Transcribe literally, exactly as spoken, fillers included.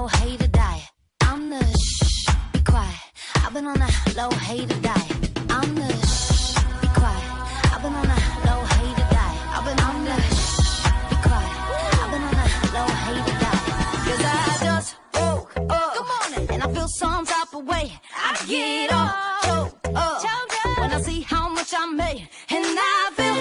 low hater diet. I'm the shh, be quiet. I've been on a low hater diet. I'm the shh, be quiet. I've been on a low hater diet. I've been on the shh, be quiet. I've been on a low hater diet. Cause I just woke up. Good morning. And I feel some type of way. I get up, choke up. When I see how much I made. And I feel